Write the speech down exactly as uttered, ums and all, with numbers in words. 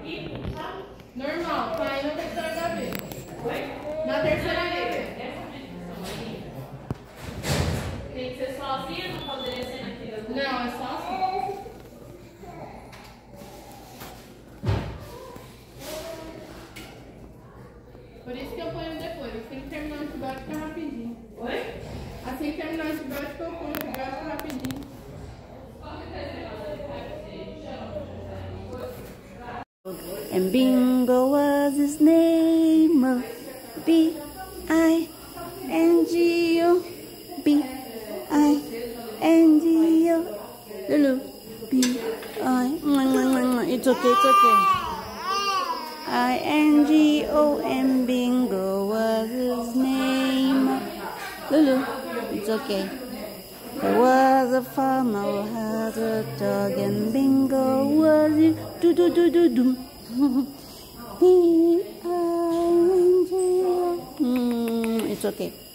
Normal, pai na terceira H B. Oi? Na terceira H B. Tem que ser só assim ou não poderia ser naquele? Não, é só assim. Por isso que eu ponho depois. Assim que terminar o antibiótico é rapidinho. Oi? Assim que terminar o antibiótico eu ponho o antibiótico rapidinho. And Bingo was his name, oh, B I N G O, B I N G O, Lulu, B I, it's okay, it's okay. I N G O, and Bingo was his name, Lulu, it's okay. There was a farmer who had a dog, and Bingo was it, do do do do do. B I N G O. Mm, it's okay.